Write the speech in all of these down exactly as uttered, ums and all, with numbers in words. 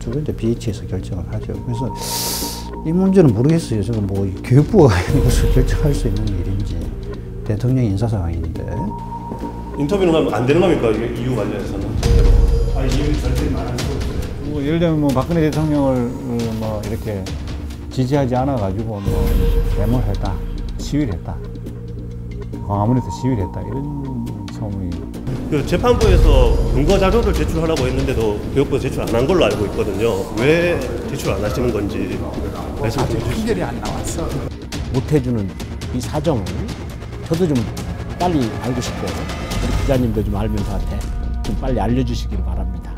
것을 이제 비에이치에서 결정을 하죠. 그래서 이 문제는 모르겠어요. 지금 뭐 교육부가 이것을 결정할 수 있는 일인지 대통령 인사 상황인데. 인터뷰는 하면 안 되는 겁니까? 이유 관련해서는? 아, 이유 절대 말할 수 없어요. 뭐 예를 들면 뭐 박근혜 대통령을 뭐 이렇게 지지하지 않아 가지고 뭐 데모를 했다, 시위를 했다, 광화문에서 시위를 했다 이런 소문이. 그 재판부에서 근거 자료를 제출하라고 했는데도 교육부에서 제출 안 한 걸로 알고 있거든요. 왜 제출 안 하시는 건지 말씀 좀 해주시죠. 판결이 안 나왔어. 못 해주는 이 사정을 저도 좀 빨리 알고 싶고 우리 기자님도 좀 알면 저한테 좀 빨리 알려주시기를 바랍니다.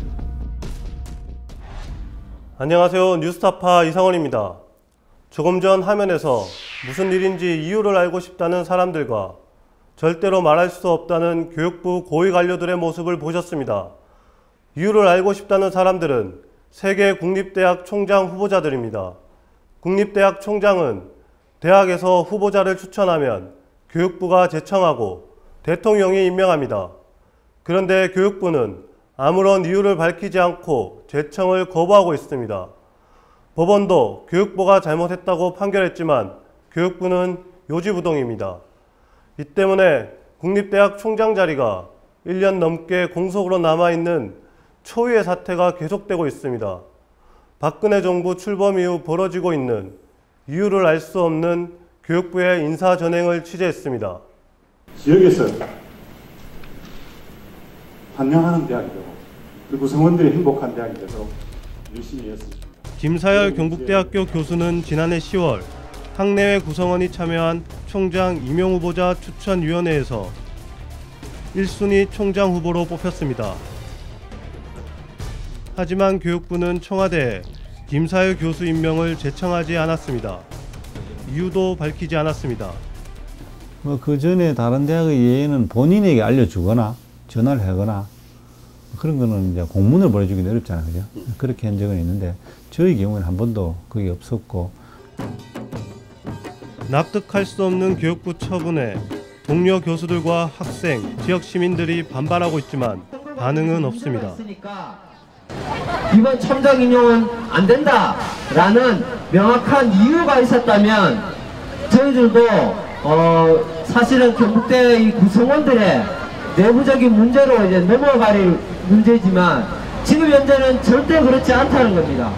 안녕하세요. 뉴스타파 이상원입니다. 조금 전 화면에서 무슨 일인지 이유를 알고 싶다는 사람들과 절대로 말할 수 없다는 교육부 고위 관료들의 모습을 보셨습니다. 이유를 알고 싶다는 사람들은 세계 국립대학 총장 후보자들입니다. 국립대학 총장은 대학에서 후보자를 추천하면 교육부가 제청하고 대통령이 임명합니다. 그런데 교육부는 아무런 이유를 밝히지 않고 제청을 거부하고 있습니다. 법원도 교육부가 잘못했다고 판결했지만 교육부는 요지부동입니다. 이 때문에 국립대학 총장 자리가 일 년 넘게 공석으로 남아있는 초유의 사태가 계속되고 있습니다. 박근혜 정부 출범 이후 벌어지고 있는 이유를 알 수 없는 교육부의 인사전횡을 취재했습니다. 지역에서 환영하는 대학이 되고 그리고 구성원들이 행복한 대학이 되도록 열심히 했습니다. 김사열 경북대학교 교수는 지난해 시월 학내외 구성원이 참여한 총장 임용 후보자 추천위원회에서 일 순위 총장 후보로 뽑혔습니다. 하지만 교육부는 청와대에 김사열 교수 임명을 제청하지 않았습니다. 이유도 밝히지 않았습니다. 뭐 그 전에 다른 대학의 예에는 본인에게 알려주거나 전화를 하거나 그런 거는 이제 공문을 보내주기는 어렵잖아요, 그죠? 그렇게 한 적은 있는데 저희 경우에는 한 번도 그게 없었고. 납득할 수 없는 교육부 처분에 동료 교수들과 학생, 지역 시민들이 반발하고 있지만 반응은 없습니다. 이번 첨장 인용은 안 된다라는 명확한 이유가 있었다면 저희들도 어 사실은 경북대 이 구성원들의 내부적인 문제로 이제 넘어갈 문제지만 지금 현재는 절대 그렇지 않다는 겁니다.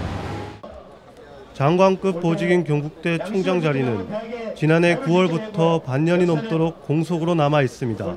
장관급 보직인 경북대 총장 자리는 지난해 구월부터 반년이 넘도록 공석으로 남아 있습니다.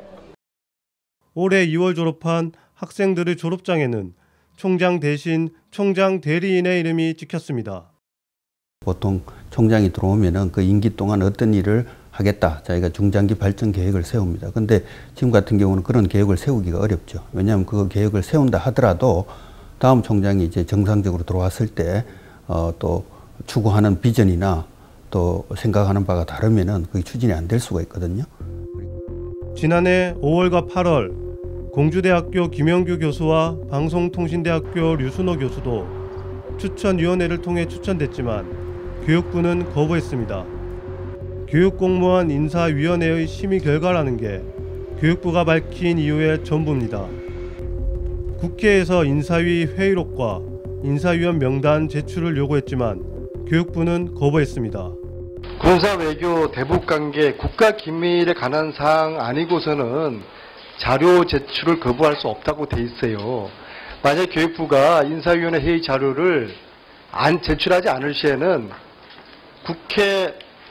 올해 이월 졸업한 학생들의 졸업장에는 총장 대신 총장 대리인의 이름이 찍혔습니다. 보통 총장이 들어오면은 그 임기 동안 어떤 일을 하겠다. 저희가 중장기 발전 계획을 세웁니다. 근데 지금 같은 경우는 그런 계획을 세우기가 어렵죠. 왜냐하면 그 계획을 세운다 하더라도 다음 총장이 이제 정상적으로 들어왔을 때 어, 또 추구하는 비전이나 또 생각하는 바가 다르면은 그게 추진이 안 될 수가 있거든요. 지난해 오월과 팔월 공주대학교 김영규 교수와 방송통신대학교 류순호 교수도 추천위원회를 통해 추천됐지만 교육부는 거부했습니다. 교육공무원 인사위원회의 심의 결과라는 게 교육부가 밝힌 이유의 전부입니다. 국회에서 인사위 회의록과 인사위원 명단 제출을 요구했지만 교육부는 거부했습니다. 군사외교 대북관계 국가기밀에 관한 사항 아니고서는 자료 제출을 거부할 수 없다고 돼 있어요. 만약 교육부가 인사위원회 회의 자료를 안 제출하지 않을 시에는 국회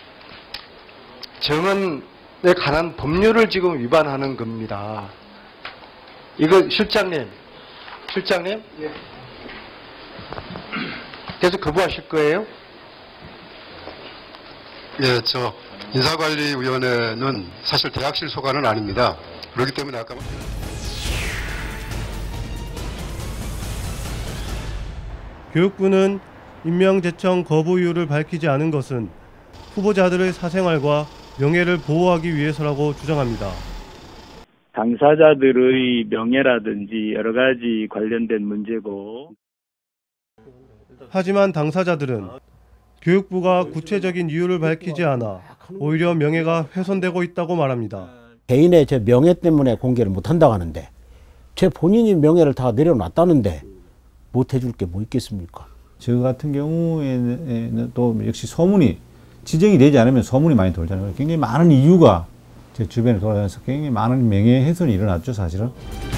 정언에 관한 법률을 지금 위반하는 겁니다. 이거 실장님, 실장님, 예. 계속 거부하실 거예요? 예, 저 인사관리위원회는 사실 대학실 소관은 아닙니다. 그렇기 때문에 아까 교육부는 임명 제청 거부 이유를 밝히지 않은 것은 후보자들의 사생활과 명예를 보호하기 위해서라고 주장합니다. 당사자들의 명예라든지 여러 가지 관련된 문제고. 하지만 당사자들은 교육부가 구체적인 이유를 밝히지 않아 오히려 명예가 훼손되고 있다고 말합니다. 개인의 제 명예 때문에 공개를 못한다고 하는데 제 본인이 명예를 다 내려놨다는데 못 해줄 게 뭐 있겠습니까? 저 같은 경우에는 또 역시 소문이 지정이 되지 않으면 소문이 많이 돌잖아요. 굉장히 많은 이유가 제 주변에 돌아다녀서 굉장히 많은 명예훼손이 일어났죠, 사실은.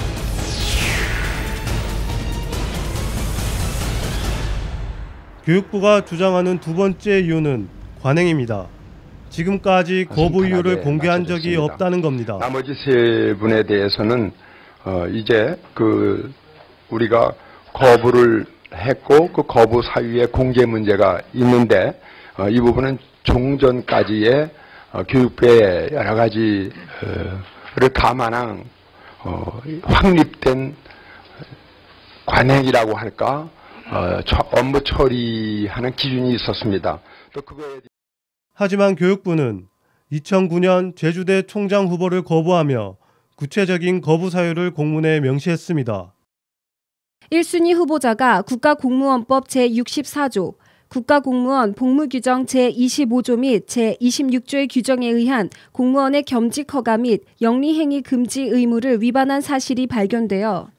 교육부가 주장하는 두 번째 이유는 관행입니다. 지금까지 거부 이유를 공개한 적이 없다는 겁니다. 나머지 세 분에 대해서는 어, 이제 그 우리가 거부를 했고 그 거부 사유에 공개 문제가 있는데 어, 이 부분은 종전까지의 어, 교육부의 여러 가지를 감안한 어, 확립된 관행이라고 할까 어, 처, 업무 처리하는 기준이 있었습니다. 또 그거에 하지만 교육부는 이천구 년 제주대 총장 후보를 거부하며 구체적인 거부 사유를 공문에 명시했습니다. 일 순위 후보자가 국가공무원법 제육십사 조, 국가공무원 복무규정 제이십오 조 및 제이십육 조의 규정에 의한 공무원의 겸직 허가 및 영리행위 금지 의무를 위반한 사실이 발견되어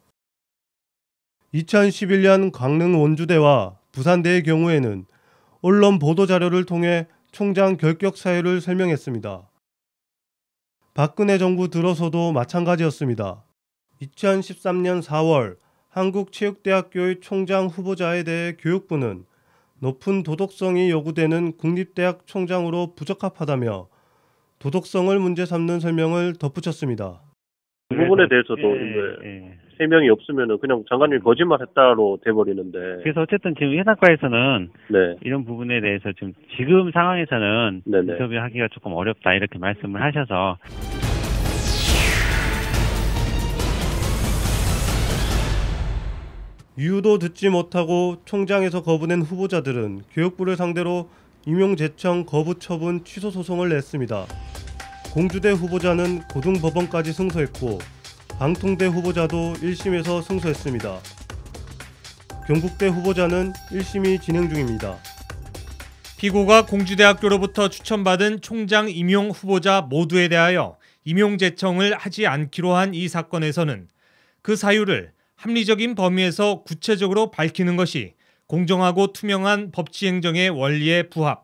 이천십일 년 강릉 원주대와 부산대의 경우에는 언론 보도자료를 통해 총장 결격 사유를 설명했습니다. 박근혜 정부 들어서도 마찬가지였습니다. 이천십삼 년 사월 한국체육대학교의 총장 후보자에 대해 교육부는 높은 도덕성이 요구되는 국립대학 총장으로 부적합하다며 도덕성을 문제 삼는 설명을 덧붙였습니다. 그 부분에 대해서도 예, 예. 해명이 없으면 그냥 장관님이 거짓말했다로 돼버리는데. 그래서 어쨌든 지금 해당과에서는 네. 이런 부분에 대해서 지금 지금 상황에서는 네네. 인터뷰하기가 조금 어렵다 이렇게 말씀을 하셔서. 이유도 듣지 못하고 총장에서 거부된 후보자들은 교육부를 상대로 임용제청 거부 처분 취소 소송을 냈습니다. 공주대 후보자는 고등법원까지 승소했고 방통대 후보자도 일 심에서 승소했습니다. 경북대 후보자는 일 심이 진행 중입니다. 피고가 공주대학교로부터 추천받은 총장 임용 후보자 모두에 대하여 임용제청을 하지 않기로 한 이 사건에서는 그 사유를 합리적인 범위에서 구체적으로 밝히는 것이 공정하고 투명한 법치행정의 원리에 부합.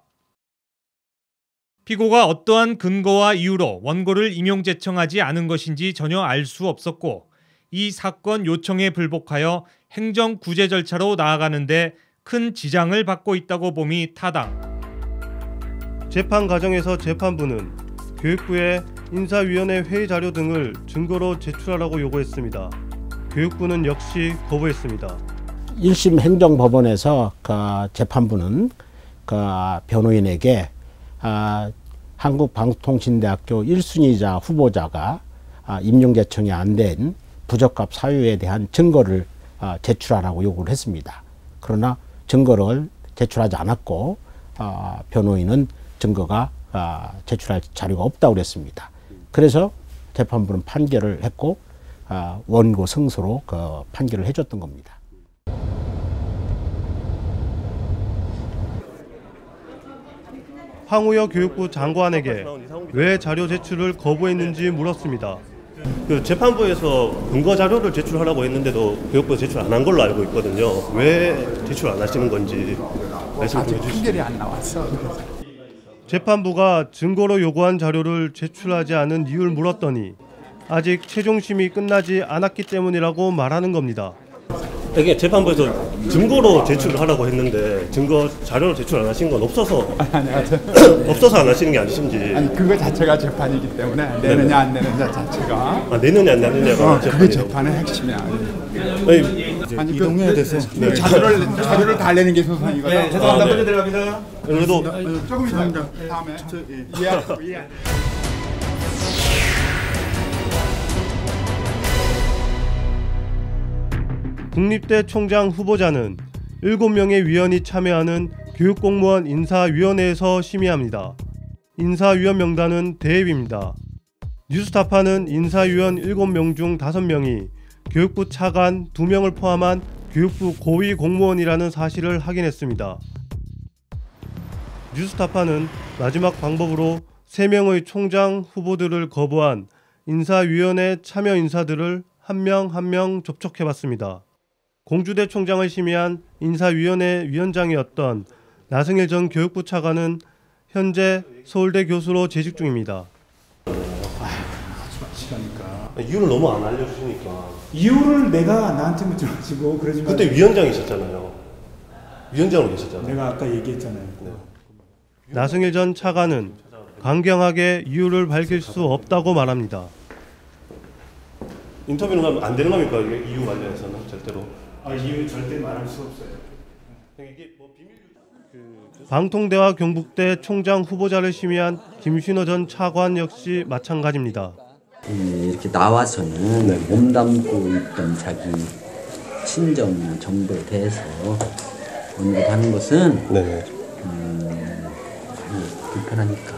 피고가 어떠한 근거와 이유로 원고를 임용제청하지 않은 것인지 전혀 알 수 없었고 이 사건 요청에 불복하여 행정구제 절차로 나아가는데 큰 지장을 받고 있다고 봄이 타당. 재판 과정에서 재판부는 교육부에 인사위원회 회의 자료 등을 증거로 제출하라고 요구했습니다. 교육부는 역시 거부했습니다. 일 심 행정법원에서 그 재판부는 그 변호인에게 아, 한국방통신대학교 일 순위자 후보자가 아, 임용제청이 안 된 부적합 사유에 대한 증거를 아, 제출하라고 요구를 했습니다. 그러나 증거를 제출하지 않았고 아, 변호인은 증거가 아, 제출할 자료가 없다고 그랬습니다. 그래서 재판부는 판결을 했고 아, 원고 승소로 그 판결을 해줬던 겁니다. 황우여 교육부 장관에게 왜 자료 제출을 거부했는지 물었습니다. 그 재판부에서 근거 자료를 제출하라고 했는데도 교육부 제출 안 한 걸로 알고 있거든요. 왜 제출 안 하시는 건지 말씀 좀 해주시죠. 판결이 안 나왔어. 재판부가 증거로 요구한 자료를 제출하지 않은 이유를 물었더니 아직 최종심이 끝나지 않았기 때문이라고 말하는 겁니다. 이게 재판부에서 증거로 제출을 하라고 했는데 증거 자료를 제출 안 하신 건 없어서 아니, 아니, 없어서 안 하시는 게 아니신지. 아니 그거 자체가 재판이기 때문에 내느냐 안 내느냐 자체가. 아 내느냐 안 내느냐가 어, 그게 재판의 핵심이야. 아니, 아니 이동해야 그, 돼서 네. 자료를 자료를 다 내는 게 소송이거든. 네, 죄송합니다. 아, 네. 들어갑니다. 그래도 조금 이따 다음에 이해하고 이해. 국립대 총장 후보자는 일곱 명의 위원이 참여하는 교육공무원 인사위원회에서 심의합니다. 인사위원 명단은 대입입니다. 뉴스타파는 인사위원 일곱 명 중 다섯 명이 교육부 차관 두 명을 포함한 교육부 고위 공무원이라는 사실을 확인했습니다. 뉴스타파는 마지막 방법으로 세 명의 총장 후보들을 거부한 인사위원회 참여 인사들을 한 명 한 명 접촉해봤습니다. 공주대 총장을 심의한 인사위원회 위원장이었던 나승일 전 교육부 차관은 현재 서울대 교수로 재직 중입니다. 시간이니까. 이유를 너무 안 알려주시니까. 이유를 내가 나한테 묻지마시고 그러지 마. 그때 위원장이셨잖아요. 위원장으로 계셨잖아요. 내가 아까 얘기했잖아요. 네. 나승일 전 차관은 강경하게 이유를 밝힐 수 없다고 말합니다. 인터뷰는 하면 안 되는 겁니까? 이유 관련해서는 절대로. 아, 이유 절대 말할 수 없어요. 이게 뭐 비밀. 방통대와 경북대 총장 후보자를 심의한 김신호 전 차관 역시 마찬가지입니다. 이렇게 나와서는 네. 몸담고 있던 자기 친정 정부에 대해서 언급하는 것은 네. 음, 불편하니까.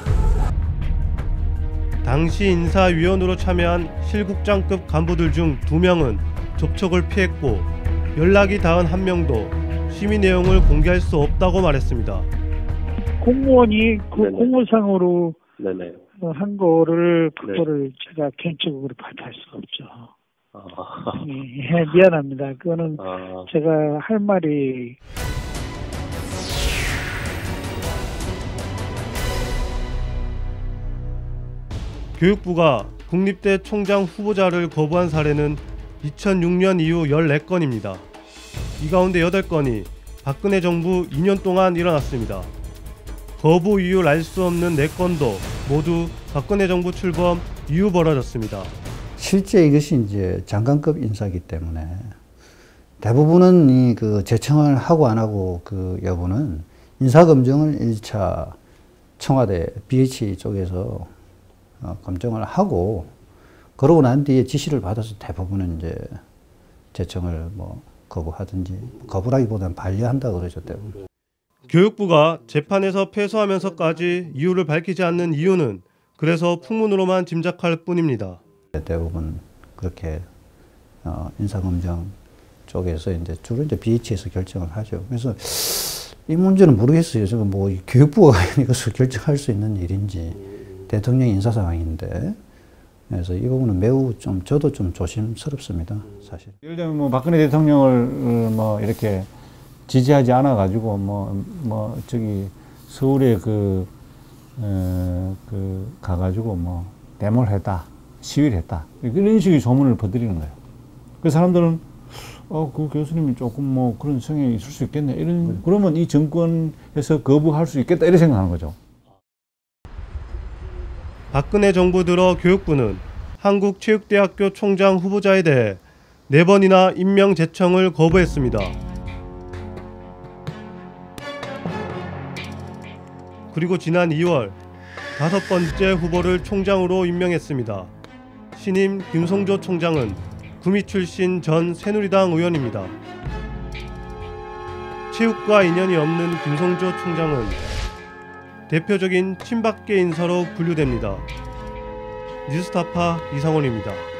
당시 인사위원으로 참여한 실국장급 간부들 중 두 명은 접촉을 피했고 연락이 닿은 한 명도 심의 내용을 공개할 수 없다고 말했습니다. 공무원이 그 네네. 공무상으로 네네. 한 거를 그거를 네. 제가 개인적으로 받을 수가 없죠. 아. 예, 미안합니다. 그거는 아. 제가 할 말이 교육부가 국립대 총장 후보자를 거부한 사례는 이천육 년 이후 열네 건입니다. 이 가운데 여덟 건이 박근혜 정부 이 년 동안 일어났습니다. 거부 이유를 알 수 없는 네 건도 모두 박근혜 정부 출범 이후 벌어졌습니다. 실제 이것이 이제 장관급 인사이기 때문에 대부분은 이 그 재청을 하고 안 하고 그 여부는 인사검증을 일 차 청와대 비에이치 쪽에서 어, 검증을 하고 그러고 난 뒤에 지시를 받아서 대부분은 이제 재청을 뭐 거부하든지 거부라기보다는 반려한다 그러죠 대부분. 교육부가 재판에서 패소하면서까지 이유를 밝히지 않는 이유는 그래서 풍문으로만 짐작할 뿐입니다. 대부분 그렇게 어, 인사검증 쪽에서 이제 주로 이제 비에이치에서 결정을 하죠. 그래서 이 문제는 모르겠어요. 지금 뭐 교육부가 이것을 결정할 수 있는 일인지 대통령 인사 상황인데. 그래서 이 부분은 매우 좀 저도 좀 조심스럽습니다, 사실. 예를 들면 뭐 박근혜 대통령을 뭐 이렇게 지지하지 않아 가지고 뭐 뭐 저기 서울에 그, 어, 그 가가지고 뭐 데모를 했다, 시위를 했다 이런 식의 소문을 퍼뜨리는 거예요. 그 사람들은 어, 그 교수님이 조금 뭐 그런 성향이 있을 수 있겠네 이런 네. 그러면 이 정권에서 거부할 수 있겠다 이렇게 생각하는 거죠. 박근혜 정부 들어 교육부는 한국체육대학교 총장 후보자에 대해 네 번이나 임명 제청을 거부했습니다. 그리고 지난 이월 다섯 번째 후보를 총장으로 임명했습니다. 신임 김성조 총장은 구미 출신 전 새누리당 의원입니다. 체육과 인연이 없는 김성조 총장은 대표적인 친박계 인사로 분류됩니다. 뉴스타파 이상원입니다.